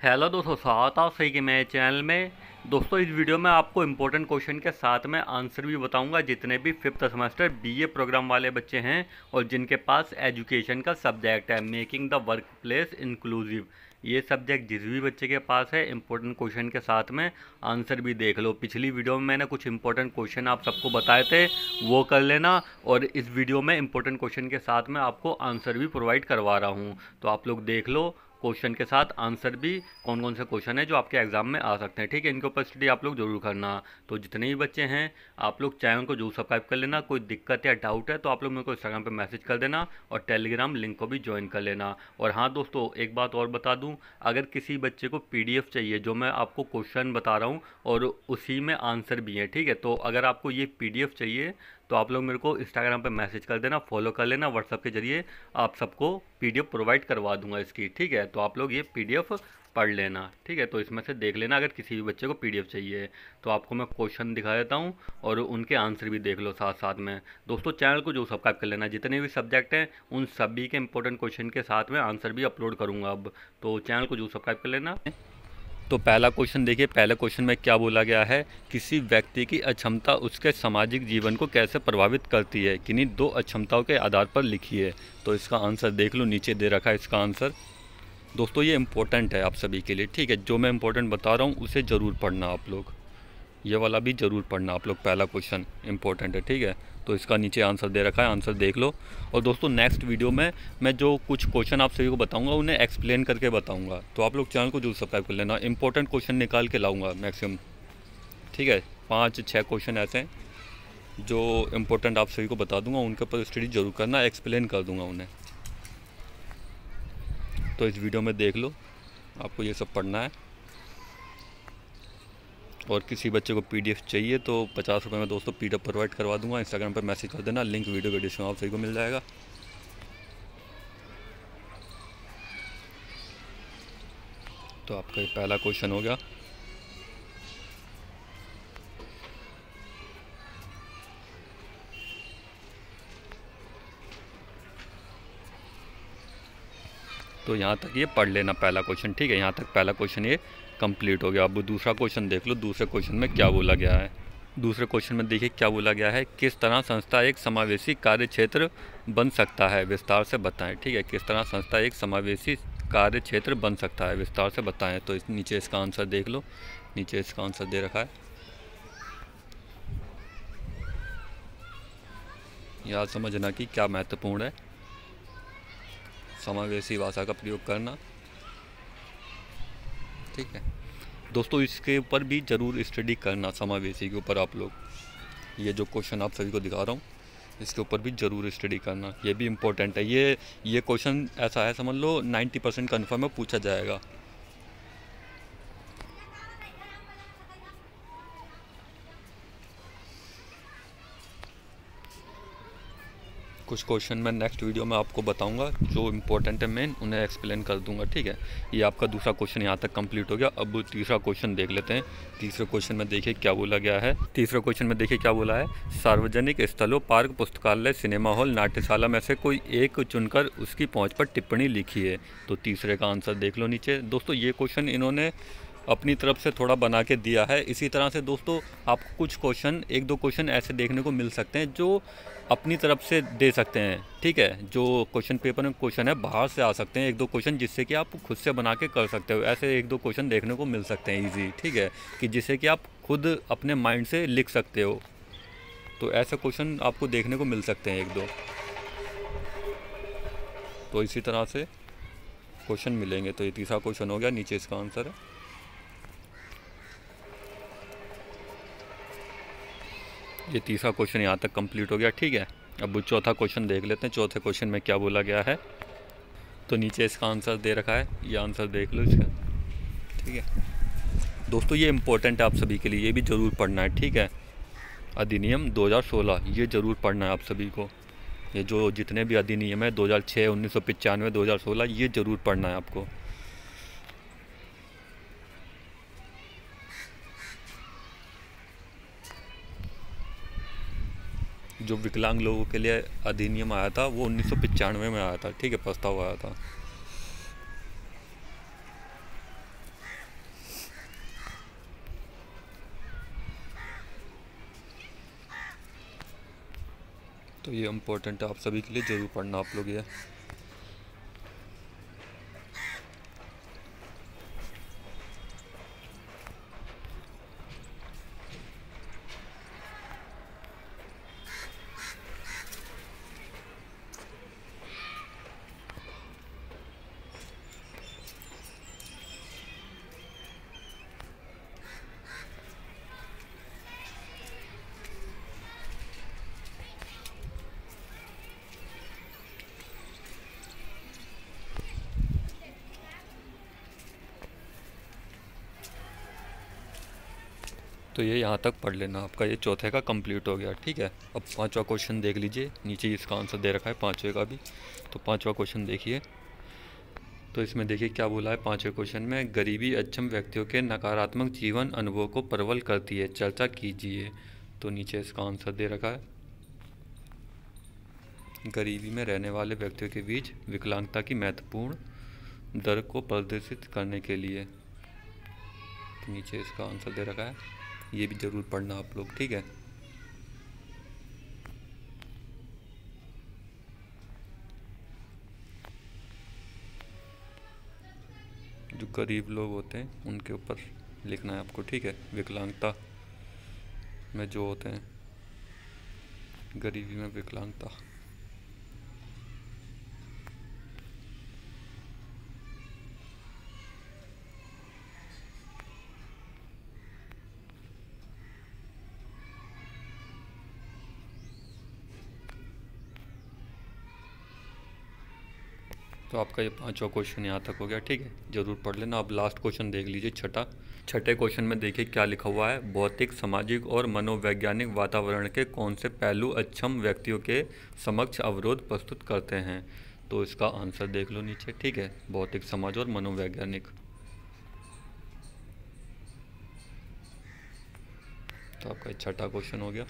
Hello दोस्तों, स्वागत है आप सही के मेरे चैनल में। दोस्तों, इस वीडियो में आपको इम्पोर्टेंट क्वेश्चन के साथ में आंसर भी बताऊंगा। जितने भी फिफ्थ सेमेस्टर बीए प्रोग्राम वाले बच्चे हैं और जिनके पास एजुकेशन का सब्जेक्ट है making the workplace inclusive, ये सब्जेक्ट जिस भी बच्चे के पास है, इम्पोर्टेंट क्वेश्चन के साथ में आंसर भी देख लो। पिछली वीडियो में मैंने कुछ इंपॉर्टेंट क्वेश्चन आप सबको बताए थे, वो कर लेना। और इस वीडियो में इंपॉर्टेंट क्वेश्चन के साथ में आपको आंसर भी प्रोवाइड करवा रहा हूँ, तो आप लोग देख लो क्वेश्चन के साथ आंसर भी। कौन कौन से क्वेश्चन है जो आपके एग्जाम में आ सकते हैं, ठीक है। इनके ऊपर स्टडी आप लोग जरूर करना। तो जितने भी बच्चे हैं, आप लोग चैनल को जरूर सब्सक्राइब कर लेना। कोई दिक्कत या डाउट है तो आप लोग मेरे को इंस्टाग्राम पे मैसेज कर देना और टेलीग्राम लिंक को भी ज्वाइन कर लेना। और हाँ दोस्तों, एक बात और बता दूं, अगर किसी बच्चे को पीडीएफ चाहिए, जो मैं आपको क्वेश्चन बता रहा हूँ और उसी में आंसर भी है, ठीक है, तो अगर आपको ये पीडीएफ चाहिए तो आप लोग मेरे को इंस्टाग्राम पे मैसेज कर देना, फॉलो कर लेना। व्हाट्सअप के जरिए आप सबको पीडीएफ प्रोवाइड करवा दूंगा इसकी, ठीक है। तो आप लोग ये पीडीएफ पढ़ लेना, ठीक है। तो इसमें से देख लेना, अगर किसी भी बच्चे को पीडीएफ चाहिए तो आपको मैं क्वेश्चन दिखा देता हूँ और उनके आंसर भी देख लो साथ साथ में। दोस्तों, चैनल को जो सब्सक्राइब कर लेना। जितने भी सब्जेक्ट हैं उन सभी के इंपॉर्टेंट क्वेश्चन के साथ में आंसर भी अपलोड करूँगा अब, तो चैनल को जो सब्सक्राइब कर लेना। तो पहला क्वेश्चन देखिए, पहले क्वेश्चन में क्या बोला गया है, किसी व्यक्ति की अक्षमता उसके सामाजिक जीवन को कैसे प्रभावित करती है, किन्हीं दो अक्षमताओं के आधार पर लिखिए। तो इसका आंसर देख लो, नीचे दे रखा है इसका आंसर। दोस्तों, ये इम्पोर्टेंट है आप सभी के लिए, ठीक है। जो मैं इम्पोर्टेंट बता रहा हूँ उसे ज़रूर पढ़ना आप लोग, ये वाला भी ज़रूर पढ़ना आप लोग। पहला क्वेश्चन इंपॉर्टेंट है, ठीक है। तो इसका नीचे आंसर दे रखा है, आंसर देख लो। और दोस्तों, नेक्स्ट वीडियो में मैं जो कुछ क्वेश्चन आप सभी को बताऊंगा उन्हें एक्सप्लेन करके बताऊंगा, तो आप लोग चैनल को जरूर सब्सक्राइब कर लेना। इंपॉर्टेंट क्वेश्चन निकाल के लाऊंगा मैक्सिमम, ठीक है। 5-6 क्वेश्चन ऐसे हैं जो इम्पोर्टेंट आप सभी को बता दूंगा, उनके ऊपर स्टडी जरूर करना, एक्सप्लेन कर दूंगा उन्हें। तो इस वीडियो में देख लो, आपको ये सब पढ़ना है। और किसी बच्चे को पीडीएफ चाहिए तो 50 रुपये में दोस्तों पीडीएफ प्रोवाइड करवा दूंगा। इंस्टाग्राम पर मैसेज कर देना, लिंक वीडियो के डिस्क्रिप्शन में आप सभी को मिल जाएगा। तो आपका ये पहला क्वेश्चन हो गया। तो यहाँ तक ये पढ़ लेना पहला क्वेश्चन, ठीक है। यहाँ तक पहला क्वेश्चन ये कंप्लीट हो गया। अब दूसरा क्वेश्चन देख लो, दूसरे क्वेश्चन में क्या बोला गया है। दूसरे क्वेश्चन में देखिए क्या बोला गया है, किस तरह संस्था एक समावेशी कार्य क्षेत्र बन सकता है, विस्तार से बताएं, ठीक है। किस तरह संस्था एक समावेशी कार्य क्षेत्र बन सकता है, विस्तार से बताएं। तो नीचे इसका आंसर देख लो, नीचे इसका आंसर दे रखा है। याद समझना कि क्या महत्वपूर्ण है समावेशी भाषा का प्रयोग करना, ठीक है। दोस्तों, इसके ऊपर भी ज़रूर स्टडी करना, समावेशी के ऊपर आप लोग, ये जो क्वेश्चन आप सभी को दिखा रहा हूँ इसके ऊपर भी ज़रूर स्टडी करना, ये भी इम्पोर्टेंट है। ये क्वेश्चन ऐसा है, समझ लो 90% कन्फर्म है, पूछा जाएगा। कुछ क्वेश्चन मैं नेक्स्ट वीडियो में आपको बताऊंगा, जो इम्पोर्टेंट है मेन, उन्हें एक्सप्लेन कर दूंगा, ठीक है। ये आपका दूसरा क्वेश्चन यहाँ तक कंप्लीट हो गया। अब तीसरा क्वेश्चन देख लेते हैं। तीसरे क्वेश्चन में देखिए क्या बोला गया है। तीसरे क्वेश्चन में देखिए क्या बोला है, सार्वजनिक स्थलों, पार्क, पुस्तकालय, सिनेमा हॉल, नाट्यशाला में से कोई एक चुनकर उसकी पहुँच पर टिप्पणी लिखिए। तो तीसरे का आंसर देख लो नीचे। दोस्तों, ये क्वेश्चन इन्होंने अपनी तरफ से थोड़ा बना के दिया है। इसी तरह से दोस्तों, आपको कुछ क्वेश्चन, एक दो क्वेश्चन ऐसे देखने को मिल सकते हैं जो अपनी तरफ से दे सकते हैं, ठीक है। जो क्वेश्चन पेपर में क्वेश्चन है बाहर से आ सकते हैं, एक दो क्वेश्चन जिससे कि आप खुद से बना के कर सकते हो। ऐसे एक दो क्वेश्चन देखने को मिल सकते हैं ईजी, ठीक है, कि जिससे कि आप खुद अपने माइंड से लिख सकते हो। तो ऐसे क्वेश्चन आपको देखने को मिल सकते हैं एक दो। तो इसी तरह से क्वेश्चन मिलेंगे। तो ये तीसरा क्वेश्चन हो गया, नीचे इसका आंसर है। ये तीसरा क्वेश्चन यहाँ तक कंप्लीट हो गया, ठीक है। अब चौथा क्वेश्चन देख लेते हैं। चौथे क्वेश्चन में क्या बोला गया है। तो नीचे इसका आंसर दे रखा है, ये आंसर देख लो इसका, ठीक है। दोस्तों, ये इम्पोर्टेंट है आप सभी के लिए, ये भी ज़रूर पढ़ना है, ठीक है। अधिनियम 2016, ये ज़रूर पढ़ना है आप सभी को। ये जो जितने भी अधिनियम है 2006, 1995, 2016, ये ज़रूर पढ़ना है आपको। जो विकलांग लोगों के लिए अधिनियम आया था वो 1995 में आया था, ठीक है, प्रस्ताव आया था। तो ये इम्पोर्टेंट है आप सभी के लिए, ज़रूर पढ़ना आप लोग ये। तो ये यहाँ तक पढ़ लेना, आपका ये चौथे का कंप्लीट हो गया। ठीक है, अब पांचवा क्वेश्चन देख लीजिए, नीचे इसका आंसर दे रखा है पांचवे का भी। तो पांचवा क्वेश्चन देखिए, तो इसमें देखिए क्या बोला है पांचवें क्वेश्चन में, गरीबी अक्षम व्यक्तियों के नकारात्मक जीवन अनुभव को प्रबल करती है, चर्चा कीजिए। तो नीचे इसका आंसर दे रखा है, गरीबी में रहने वाले व्यक्तियों के बीच विकलांगता की महत्वपूर्ण दर को प्रदर्शित करने के लिए। तो नीचे इसका आंसर दे रखा है, ये भी ज़रूर पढ़ना आप लोग। ठीक है, जो गरीब लोग होते हैं उनके ऊपर लिखना है आपको। ठीक है, विकलांगता में जो होते हैं, गरीबी में विकलांगता। तो आपका ये पांचवा क्वेश्चन यहाँ तक हो गया। ठीक है, ज़रूर पढ़ लेना। अब लास्ट क्वेश्चन देख लीजिए, छठे क्वेश्चन में देखिए क्या लिखा हुआ है, भौतिक, सामाजिक और मनोवैज्ञानिक वातावरण के कौन से पहलू अक्षम व्यक्तियों के समक्ष अवरोध प्रस्तुत करते हैं। तो इसका आंसर देख लो नीचे। ठीक है, भौतिक, समाज और मनोवैज्ञानिक। तो आपका ये छठा क्वेश्चन हो गया।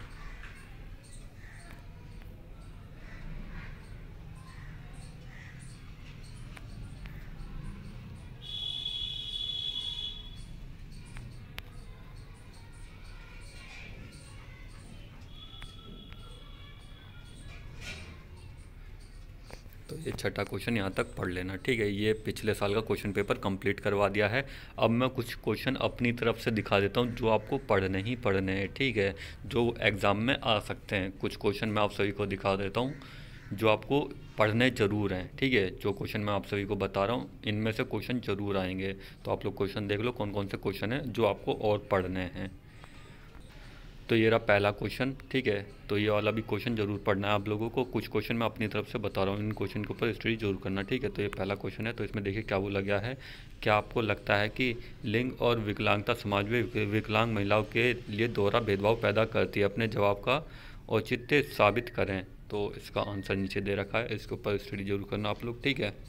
तो ये छठा क्वेश्चन यहाँ तक पढ़ लेना। ठीक है, ये पिछले साल का क्वेश्चन पेपर कंप्लीट करवा दिया है। अब मैं कुछ क्वेश्चन अपनी तरफ से दिखा देता हूँ जो आपको पढ़ने ही पढ़ने हैं। ठीक है, जो एग्ज़ाम में आ सकते हैं। कुछ क्वेश्चन मैं आप सभी को दिखा देता हूँ जो आपको पढ़ने ज़रूर हैं। ठीक है, जो क्वेश्चन मैं आप सभी को बता रहा हूँ इनमें से क्वेश्चन ज़रूर आएंगे। तो आप लोग क्वेश्चन देख लो कौन कौन से क्वेश्चन हैं जो आपको और पढ़ने हैं। तो ये रहा पहला क्वेश्चन। ठीक है, तो ये वाला भी क्वेश्चन जरूर पढ़ना है आप लोगों को। कुछ क्वेश्चन मैं अपनी तरफ से बता रहा हूँ, इन क्वेश्चन के ऊपर स्टडी जरूर करना। ठीक है, तो ये पहला क्वेश्चन है। तो इसमें देखिए क्या बोला गया है, क्या आपको लगता है कि लिंग और विकलांगता समाज में विकलांग महिलाओं के लिए दोहरा भेदभाव पैदा करती है? अपने जवाब का औचित्य साबित करें। तो इसका आंसर नीचे दे रखा है, इसके ऊपर स्टडी जरूर करना आप लोग। ठीक है,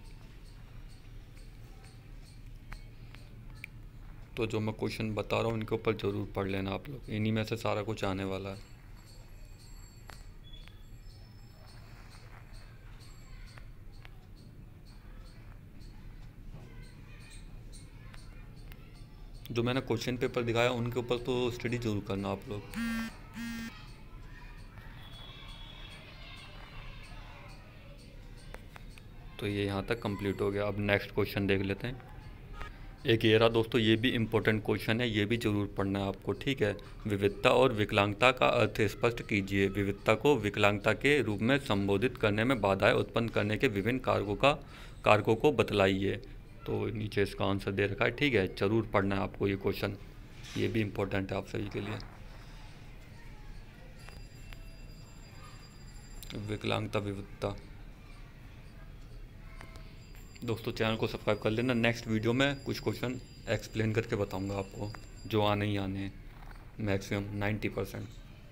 तो जो मैं क्वेश्चन बता रहा हूँ इनके ऊपर ज़रूर पढ़ लेना आप लोग, इन्हीं में से सारा कुछ आने वाला है। जो मैंने क्वेश्चन पेपर दिखाया उनके ऊपर तो स्टडी जरूर करना आप लोग। तो ये यहाँ तक कंप्लीट हो गया। अब नेक्स्ट क्वेश्चन देख लेते हैं। एक ये रहा दोस्तों, ये भी इम्पोर्टेंट क्वेश्चन है, ये भी ज़रूर पढ़ना है आपको। ठीक है, विविधता और विकलांगता का अर्थ स्पष्ट कीजिए। विविधता को विकलांगता के रूप में संबोधित करने में बाधाएं उत्पन्न करने के विभिन्न कारकों को बतलाइए। तो नीचे इसका आंसर दे रखा है। ठीक है, ज़रूर पढ़ना है आपको ये क्वेश्चन, ये भी इम्पोर्टेंट है आप सभी के लिए। विकलांगता, विविधता। दोस्तों चैनल को सब्सक्राइब कर लेना। नेक्स्ट वीडियो में कुछ क्वेश्चन एक्सप्लेन करके बताऊंगा आपको, जो आने ही आने हैं, मैक्सिमम 90%।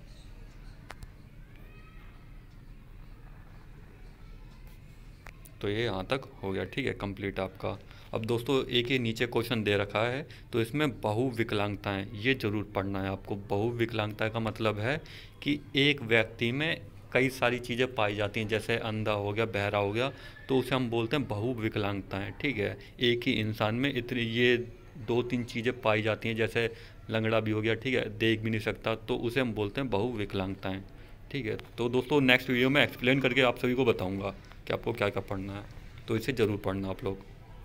तो ये यहाँ तक हो गया। ठीक है, कंप्लीट आपका। अब दोस्तों एक ही नीचे क्वेश्चन दे रखा है, तो इसमें बहुविकलांगताएं, ये ज़रूर पढ़ना है आपको। बहुविकलांगता का मतलब है कि एक व्यक्ति में कई सारी चीज़ें पाई जाती हैं, जैसे अंधा हो गया, बहरा हो गया, तो उसे हम बोलते हैं बहुविकलांगताएं। ठीक है, एक ही इंसान में इतनी ये दो तीन चीज़ें पाई जाती हैं, जैसे लंगड़ा भी हो गया, ठीक है, देख भी नहीं सकता, तो उसे हम बोलते हैं बहुविकलांगताएं। ठीक है। तो दोस्तों नेक्स्ट वीडियो में एक्सप्लेन करके आप सभी को बताऊंगा कि आपको क्या क्या पढ़ना है, तो इसे ज़रूर पढ़ना आप लोग।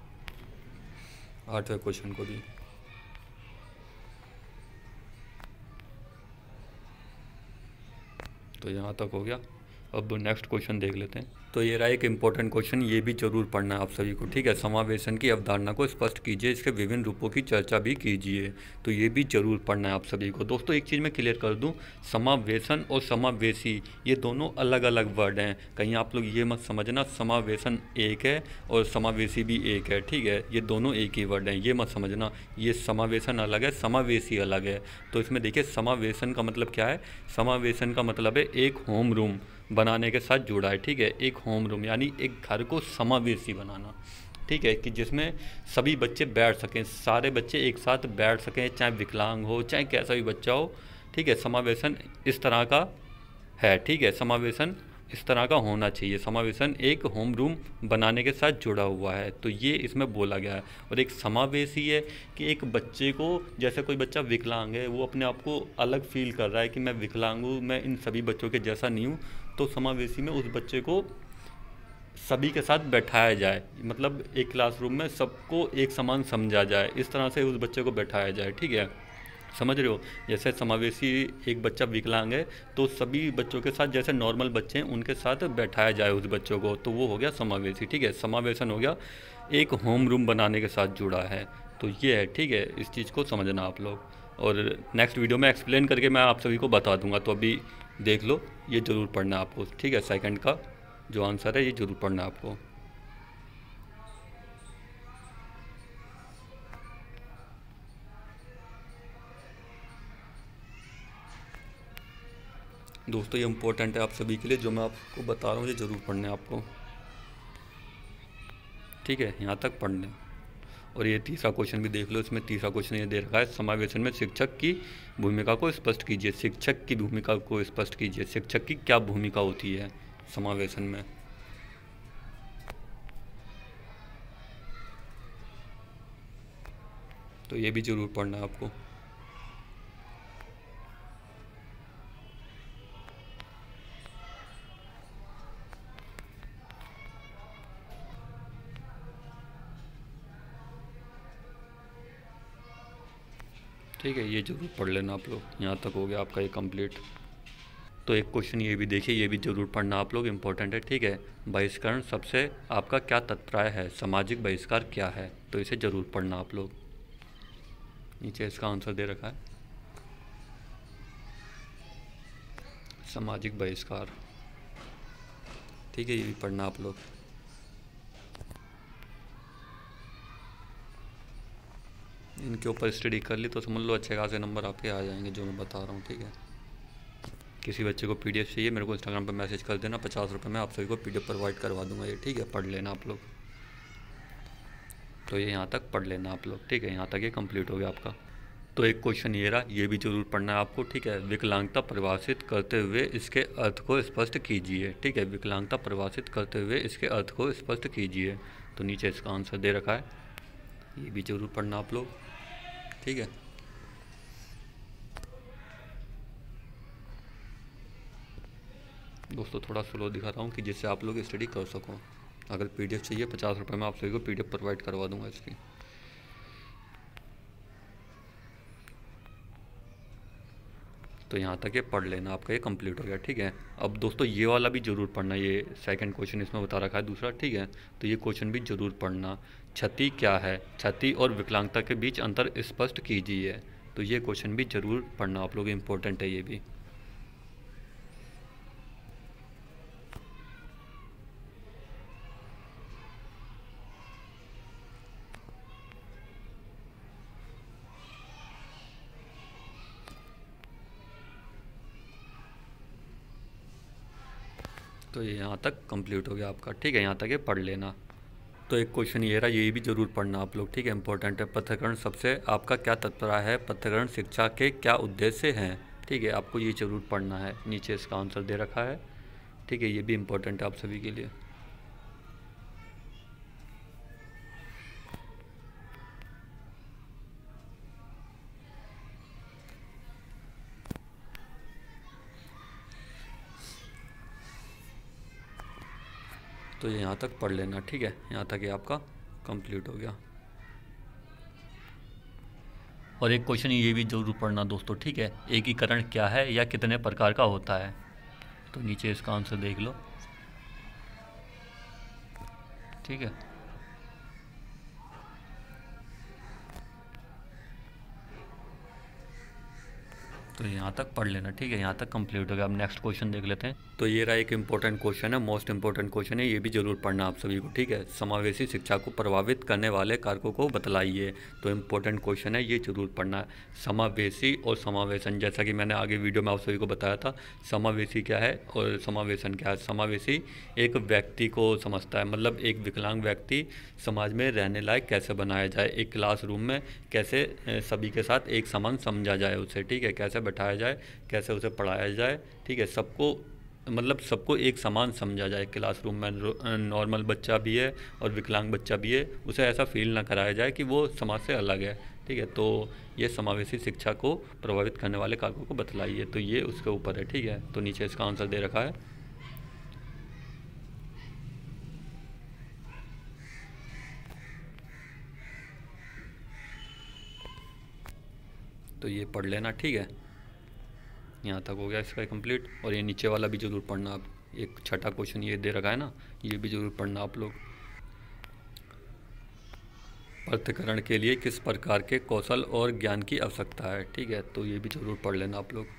8वें क्वेश्चन को भी। तो यहाँ तक हो गया। अब नेक्स्ट क्वेश्चन देख लेते हैं। तो ये रहा एक इम्पोर्टेंट क्वेश्चन, ये भी जरूर पढ़ना है आप सभी को, ठीक है। समावेशन की अवधारणा को स्पष्ट कीजिए, इसके विभिन्न रूपों की चर्चा भी कीजिए। तो ये भी जरूर पढ़ना है आप सभी को। दोस्तों एक चीज़ मैं क्लियर कर दूं, समावेशन और समावेशी ये दोनों अलग अलग वर्ड हैं। कहीं आप लोग ये मत समझना समावेशन एक है और समावेशी भी एक है, ठीक है। ये दोनों एक ही वर्ड हैं, ये मत समझना। ये समावेशन अलग है, समावेशी अलग है। तो इसमें देखिए समावेशन का मतलब क्या है। समावेशन का मतलब है एक होम रूम बनाने के साथ जुड़ा है, ठीक है। एक होम रूम यानी एक घर को समावेशी बनाना, ठीक है, कि जिसमें सभी बच्चे बैठ सकें, सारे बच्चे एक साथ बैठ सकें, चाहे विकलांग हो चाहे कैसा भी बच्चा हो, ठीक है। समावेशन इस तरह का है, ठीक है। समावेशन इस तरह का होना चाहिए। समावेशन एक होम रूम बनाने के साथ जुड़ा हुआ है, तो ये इसमें बोला गया है। और एक समावेशी है कि एक बच्चे को, जैसे कोई बच्चा विकलांग है, वो अपने आप को अलग फील कर रहा है कि मैं विकलांग हूँ, मैं इन सभी बच्चों के जैसा नहीं हूँ, तो समावेशी में उस बच्चे को सभी के साथ बैठाया जाए, मतलब एक क्लासरूम में सबको एक समान समझा जाए, इस तरह से उस बच्चे को बैठाया जाए, ठीक है। समझ रहे हो। जैसे समावेशी एक बच्चा विकलांग है तो सभी बच्चों के साथ जैसे नॉर्मल बच्चे हैं उनके साथ बैठाया जाए उस बच्चों को, तो वो हो गया समावेशी, ठीक है। समावेशन हो गया एक होम रूम बनाने के साथ जुड़ा है, तो ये है, ठीक है। इस चीज़ को समझना आप लोग, और नेक्स्ट वीडियो में एक्सप्लेन करके मैं आप सभी को बता दूंगा। तो अभी देख लो, ये ज़रूर पढ़ना है आपको, ठीक है। सेकंड का जो आंसर है ये ज़रूर पढ़ना है आपको। दोस्तों ये इम्पोर्टेंट है आप सभी के लिए, जो मैं आपको बता रहा हूँ ये ज़रूर पढ़ना है आपको, ठीक है। यहाँ तक पढ़ लें। और ये तीसरा क्वेश्चन भी देख लो, इसमें तीसरा क्वेश्चन ये दे रखा है, समावेशन में शिक्षक की भूमिका को स्पष्ट कीजिए। शिक्षक की भूमिका को स्पष्ट कीजिए, शिक्षक की क्या भूमिका होती है समावेशन में। तो ये भी ज़रूर पढ़ना है आपको। ठीक है, ये जरूर पढ़ लेना आप लोग। यहाँ तक हो गया आपका ये कंप्लीट। तो एक क्वेश्चन ये भी देखिए, ये भी जरूर पढ़ना आप लोग, इम्पोर्टेंट है, ठीक है। बहिष्करण सबसे आपका क्या तात्पर्य है, सामाजिक बहिष्कार क्या है, तो इसे ज़रूर पढ़ना आप लोग। नीचे इसका आंसर दे रखा है, सामाजिक बहिष्कार, ठीक है। ये भी पढ़ना आप लोग। इनके ऊपर स्टडी कर ली तो समझ लो अच्छे खासे नंबर आपके आ जाएंगे, जो मैं बता रहा हूँ, ठीक है। किसी बच्चे को पीडीएफ चाहिए मेरे को इंस्टाग्राम पर मैसेज कर देना, 50 रुपये में आप सभी को पीडीएफ प्रोवाइड करवा दूंगा ये, ठीक है। पढ़ लेना आप लोग। तो ये यहाँ तक पढ़ लेना आप लोग, ठीक है। यहाँ तक ये कंप्लीट हो गया आपका। तो एक क्वेश्चन ये रहा, ये भी जरूर पढ़ना है आपको, ठीक है। विकलांगता परिभाषित करते हुए इसके अर्थ को स्पष्ट कीजिए, ठीक है। विकलांगता परिभाषित करते हुए इसके अर्थ को स्पष्ट कीजिए। तो नीचे इसका आंसर दे रखा है, ये भी जरूर पढ़ना आप लोग, ठीक है। दोस्तों थोड़ा स्लो दिखा रहा हूँ कि जिससे आप लोग स्टडी कर सको। अगर पीडीएफ चाहिए 50 रुपये में आप सभी को पीडीएफ प्रोवाइड करवा दूंगा इसकी। तो यहाँ तक ये पढ़ लेना, आपका ये कंप्लीट हो गया, ठीक है। अब दोस्तों ये वाला भी जरूर पढ़ना, ये सेकंड क्वेश्चन इसमें बता रखा है दूसरा, ठीक है। तो ये क्वेश्चन भी जरूर पढ़ना। क्षति क्या है, क्षति और विकलांगता के बीच अंतर स्पष्ट कीजिए। तो ये क्वेश्चन भी जरूर पढ़ना आप लोग, इम्पोर्टेंट है ये भी। तो ये यहाँ तक कंप्लीट हो गया आपका, ठीक है। यहाँ तक ये पढ़ लेना। तो एक क्वेश्चन ये रहा, ये भी जरूर पढ़ना आप लोग, ठीक है। इंपॉर्टेंट है। पृथक्करण सबसे आपका क्या तात्पर्य है, पृथक्करण शिक्षा के क्या उद्देश्य हैं, ठीक है। आपको ये जरूर पढ़ना है, नीचे इसका आंसर दे रखा है, ठीक है। ये भी इम्पोर्टेंट है आप सभी के लिए। तो ये यहाँ तक पढ़ लेना, ठीक है। यहाँ तक ये आपका कंप्लीट हो गया। और एक क्वेश्चन ये भी जरूर पढ़ना दोस्तों, ठीक है। एकीकरण क्या है या कितने प्रकार का होता है? तो नीचे इसका आंसर देख लो, ठीक है। तो यहाँ तक पढ़ लेना, ठीक है। यहाँ तक कंप्लीट हो गया। अब नेक्स्ट क्वेश्चन देख लेते हैं। तो ये रहा एक इंपॉर्टेंट क्वेश्चन है, मोस्ट इंपॉर्टेंट क्वेश्चन है, ये भी जरूर पढ़ना आप सभी को, ठीक है। समावेशी शिक्षा को प्रभावित करने वाले कारकों को बतलाइए। तो इंपॉर्टेंट क्वेश्चन है, ये जरूर पढ़ना है। समावेशी और समावेशन, जैसा कि मैंने आगे वीडियो में आप सभी को बताया था, समावेशी क्या है और समावेशन क्या है। समावेशी एक व्यक्ति को समझता है, मतलब एक विकलांग व्यक्ति समाज में रहने लायक कैसे बनाया जाए, एक क्लासरूम में कैसे सभी के साथ एक समान समझा जाए उसे, ठीक है। कैसे बैठाया जाए, कैसे उसे पढ़ाया जाए, ठीक है। सबको मतलब सबको एक समान समझा जाए क्लासरूम में। नॉर्मल बच्चा भी है और विकलांग बच्चा भी है, उसे ऐसा फील ना कराया जाए कि वो समाज से अलग है, ठीक है। तो ये समावेशी शिक्षा को प्रभावित करने वाले कारकों को बतलाइए, तो ये उसके ऊपर है, ठीक है। तो नीचे इसका आंसर दे रखा है। तो ये पढ़ लेना, ठीक है। यहाँ तक हो गया इसका कंप्लीट। और ये नीचे वाला भी जरूर पढ़ना आप, एक छठा क्वेश्चन ये दे रखा है ना, ये भी जरूर पढ़ना आप लोग। पृथक्करण के लिए किस प्रकार के कौशल और ज्ञान की आवश्यकता है, ठीक है। तो ये भी जरूर पढ़ लेना आप लोग।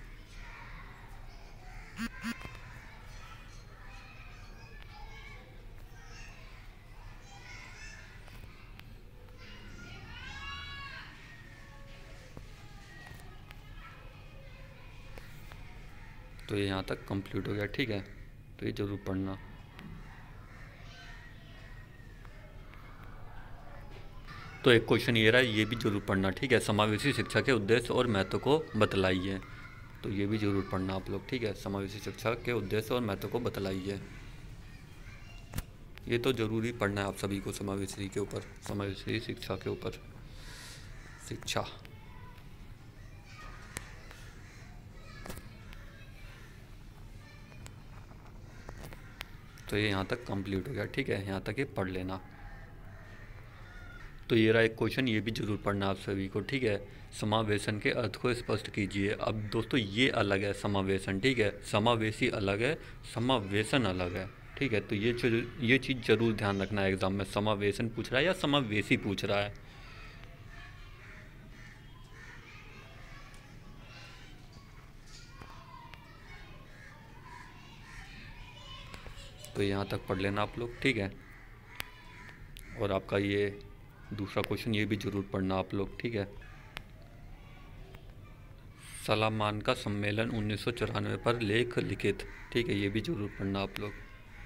तो ये यहाँ तक कंप्लीट हो गया, ठीक है। तो ये जरूर पढ़ना। तो एक क्वेश्चन ये रहा है, ये भी जरूर पढ़ना, ठीक है। समावेशी शिक्षा के उद्देश्य और महत्व को बतलाइए। तो ये भी जरूर पढ़ना आप लोग, ठीक है। समावेशी शिक्षा के उद्देश्य और महत्व को बतलाइए, ये तो जरूरी पढ़ना है आप सभी को। समावेशी के ऊपर, समावेशी शिक्षा के ऊपर शिक्षा। तो ये यहाँ तक कंप्लीट हो गया, ठीक है। यहाँ तक ये पढ़ लेना। तो ये रहा एक क्वेश्चन, ये भी जरूर पढ़ना आप सभी को, ठीक है। समावेशन के अर्थ को स्पष्ट कीजिए। अब दोस्तों ये अलग है समावेशन, ठीक है। समावेशी अलग है, समावेशन अलग है, ठीक है। तो ये चीज़ जरूर ध्यान रखना है एग्जाम में, समावेशन पूछ रहा है या समावेशी पूछ रहा है। तो यहाँ तक पढ़ लेना आप लोग, ठीक है। और आपका ये दूसरा क्वेश्चन, ये भी जरूर पढ़ना आप लोग, ठीक है। सलामान का सम्मेलन 1994 पर लेख लिखित, ठीक है। ये भी जरूर पढ़ना आप लोग।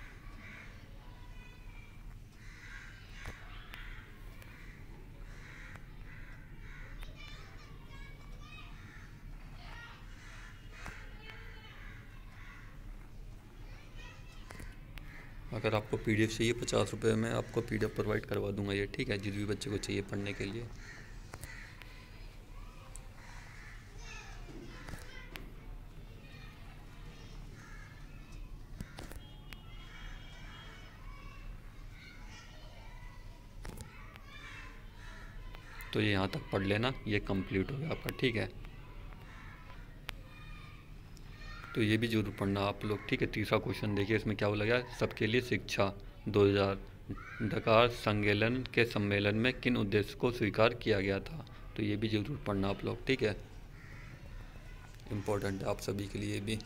अगर आपको पीडीएफ चाहिए 50 रुपये में आपको पीडीएफ प्रोवाइड करवा दूंगा ये, ठीक है। जिस भी बच्चे को चाहिए पढ़ने के लिए। तो ये यहाँ तक पढ़ लेना, ये कंप्लीट हो गया आपका, ठीक है। तो ये भी जरूर पढ़ना आप लोग, ठीक है। तीसरा क्वेश्चन देखिए, इसमें क्या बोला गया, सबके लिए शिक्षा 2000 डकार संमेलन के सम्मेलन में किन उद्देश्य को स्वीकार किया गया था। तो ये भी जरूर पढ़ना आप लोग, ठीक है। इम्पोर्टेंट है आप सभी के लिए भी।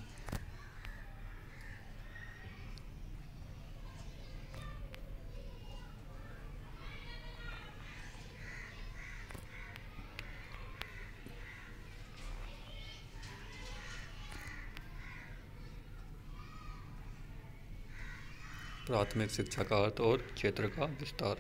प्राथमिक शिक्षा का अर्थ और क्षेत्र का विस्तार।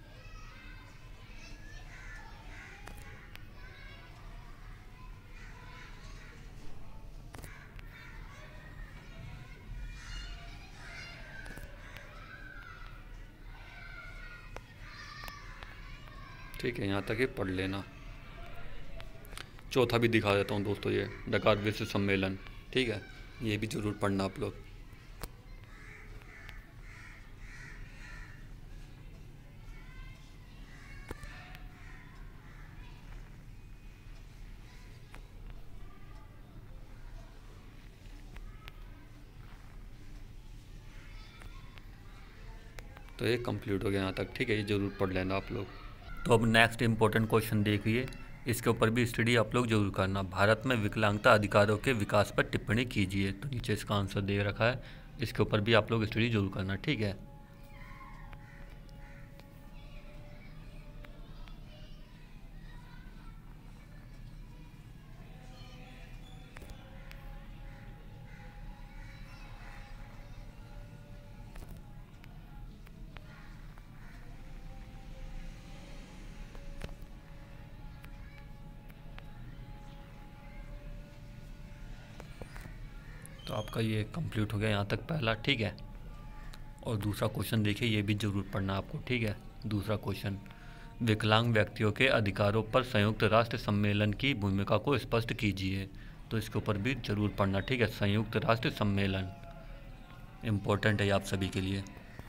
ठीक है, यहाँ तक ये पढ़ लेना। चौथा भी दिखा देता हूँ दोस्तों, ये डकार विश्व सम्मेलन, ठीक है। ये भी जरूर पढ़ना आप लोग। तो ये कंप्लीट हो गया यहाँ तक, ठीक है, ये ज़रूर पढ़ लेना आप लोग। तो अब नेक्स्ट इंपॉर्टेंट क्वेश्चन देखिए, इसके ऊपर भी स्टडी आप लोग जरूर करना। भारत में विकलांगता अधिकारों के विकास पर टिप्पणी कीजिए। तो नीचे इसका आंसर दे रखा है, इसके ऊपर भी आप लोग स्टडी जरूर करना, ठीक है। तो आपका ये कंप्लीट हो गया यहाँ तक पहला, ठीक है। और दूसरा क्वेश्चन देखिए, ये भी ज़रूर पढ़ना आपको, ठीक है। दूसरा क्वेश्चन, विकलांग व्यक्तियों के अधिकारों पर संयुक्त राष्ट्र सम्मेलन की भूमिका को स्पष्ट कीजिए। तो इसके ऊपर भी ज़रूर पढ़ना, ठीक है। संयुक्त राष्ट्र सम्मेलन इम्पोर्टेंट है आप सभी के लिए।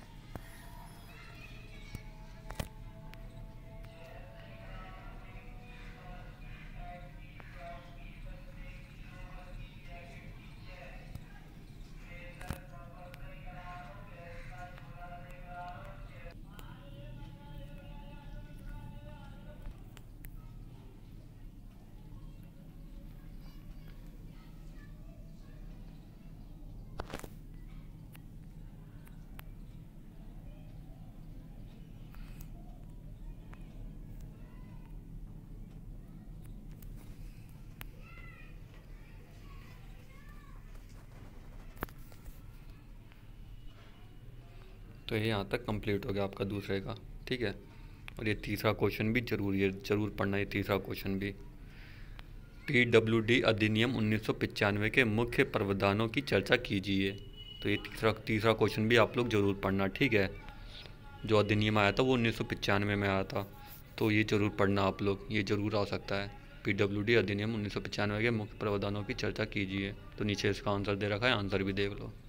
तो ये यहाँ तक कंप्लीट हो गया आपका दूसरे का, ठीक है। और ये तीसरा क्वेश्चन भी जरूर पढ़ना है, तीसरा क्वेश्चन भी। PWD अधिनियम 1995 के मुख्य प्रावधानों की चर्चा कीजिए। तो ये तीसरा क्वेश्चन भी आप लोग जरूर पढ़ना, ठीक है। जो अधिनियम आया था वो 1995 में आया था, तो ये जरूर पढ़ना आप लोग, ये जरूर आ सकता है। PWD अधिनियम 1995 के मुख्य प्रावधानों की चर्चा कीजिए। तो नीचे इसका आंसर दे रखा है, आंसर भी देख लो।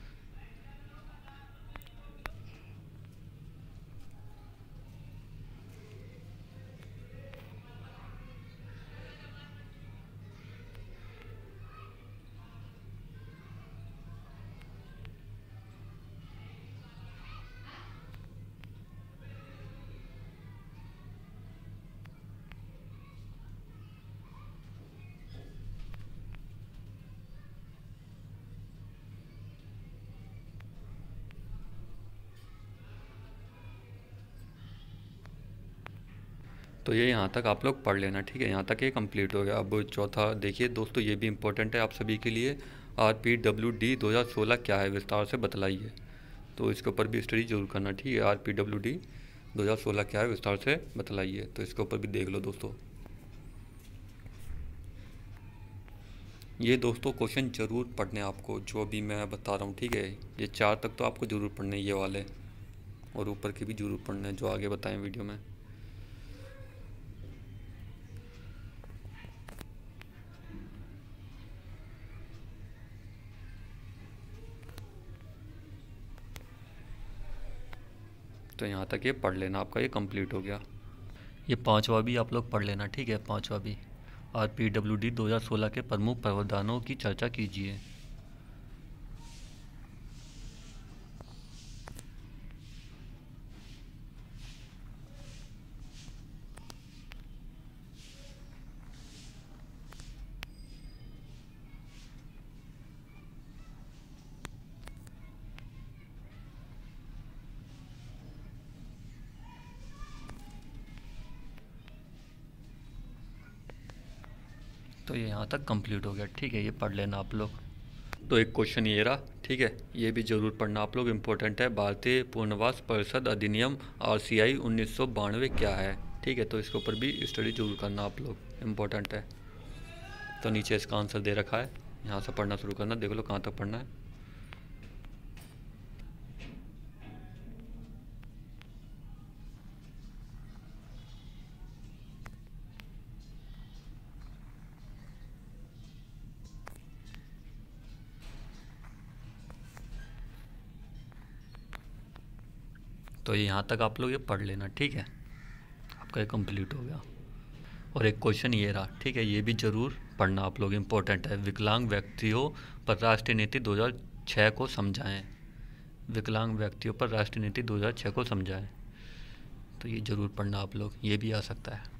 तो ये यहाँ तक आप लोग पढ़ लेना, ठीक है। यहाँ तक ये कंप्लीट हो गया। अब चौथा देखिए दोस्तों, ये भी इम्पोर्टेंट है आप सभी के लिए। RPWD 2016 क्या है, विस्तार से बतलाइए। तो इसके ऊपर भी स्टडी जरूर करना, ठीक है। RPWD 2016 क्या है, विस्तार से बतलाइए। तो इसके ऊपर भी देख लो दोस्तों। ये दोस्तों क्वेश्चन जरूर पढ़ने आपको, जो भी मैं बता रहा हूँ, ठीक है। ये 4 तक तो आपको जरूर पढ़ने, ये वाले, और ऊपर के भी जरूर पढ़ने जो आगे बताएं वीडियो में। तो यहाँ तक ये पढ़ लेना, आपका ये कंप्लीट हो गया। ये पांचवा भी आप लोग पढ़ लेना, ठीक है। पांचवा भी, RPWD 2016 के प्रमुख प्रावधानों की चर्चा कीजिए। तो ये यहाँ तक कंप्लीट हो गया, ठीक है। ये पढ़ लेना आप लोग। तो एक क्वेश्चन ये रहा, ठीक है। ये भी ज़रूर पढ़ना आप लोग, इम्पोर्टेंट है। भारतीय पुनर्वास परिषद अधिनियम RCI 1992 क्या है, ठीक है। तो इसके ऊपर भी स्टडी जरूर करना आप लोग, इम्पोर्टेंट है। तो नीचे इसका आंसर दे रखा है, यहाँ से पढ़ना शुरू करना, देख लो कहाँ तक पढ़ना है। तो ये यहाँ तक आप लोग ये पढ़ लेना, ठीक है। आपका ये कंप्लीट हो गया। और एक क्वेश्चन ये रहा, ठीक है। ये भी ज़रूर पढ़ना आप लोग, इम्पोर्टेंट है। विकलांग व्यक्तियों पर राष्ट्रीय नीति 2006 को समझाएं। विकलांग व्यक्तियों पर राष्ट्रीय नीति 2006 को समझाएं। तो ये ज़रूर पढ़ना आप लोग, ये भी आ सकता है।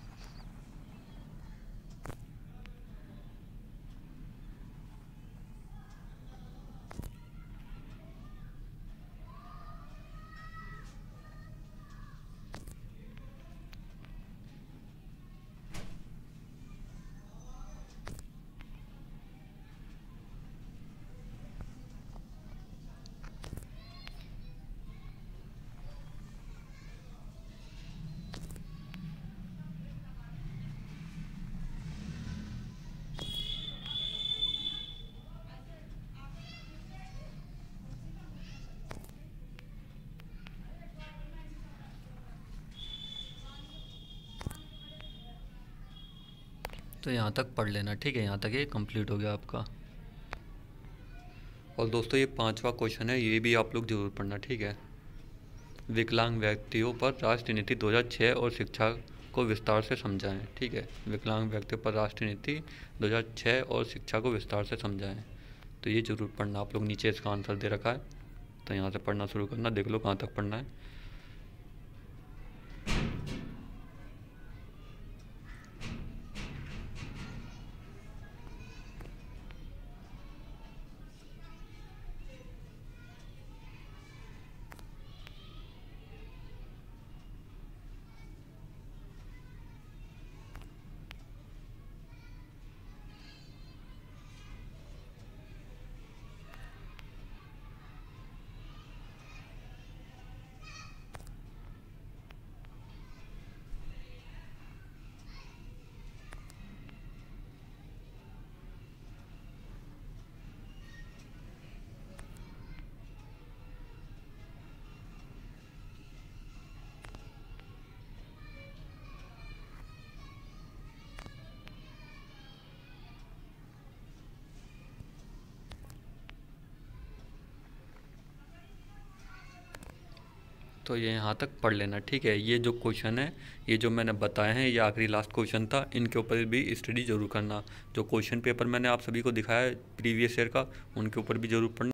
तो यहाँ तक पढ़ लेना, ठीक है। यहाँ तक ये कंप्लीट हो गया आपका। और दोस्तों ये 5वां क्वेश्चन है, ये भी आप लोग जरूर पढ़ना, ठीक है। विकलांग व्यक्तियों पर राष्ट्रीय नीति 2006 और शिक्षा को विस्तार से समझाएं, ठीक है। विकलांग व्यक्तियों पर राष्ट्रीय नीति 2006 और शिक्षा को विस्तार से समझाएं। तो ये जरूर पढ़ना आप लोग, नीचे इसका आंसर दे रखा है, तो यहाँ से पढ़ना शुरू करना, देख लो कहाँ तक पढ़ना है। तो ये यहाँ तक पढ़ लेना, ठीक है। ये जो क्वेश्चन है, ये जो मैंने बताए हैं, ये आखिरी लास्ट क्वेश्चन था, इनके ऊपर भी स्टडी जरूर करना। जो क्वेश्चन पेपर मैंने आप सभी को दिखाया है प्रीवियस ईयर का, उनके ऊपर भी जरूर पढ़ना।